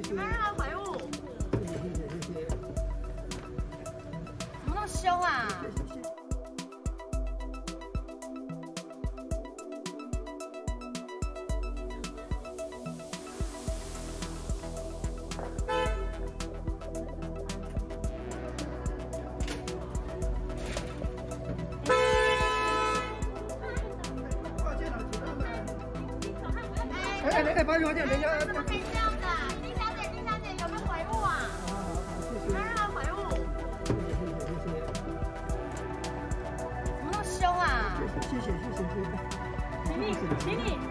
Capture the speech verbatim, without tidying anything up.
谢谢。 你们任何回物， 谢谢谢谢谢谢。 怎么那么凶啊？ 谢谢。哎哎哎，把羽毛垫，等一下。 怎么可以这样的？丁小姐，丁小姐，有没有回物啊？ 好好好，谢谢。 你们任何回物， 谢谢谢谢谢谢。 怎么那么凶啊？ 谢谢谢谢谢谢。 请你，请你。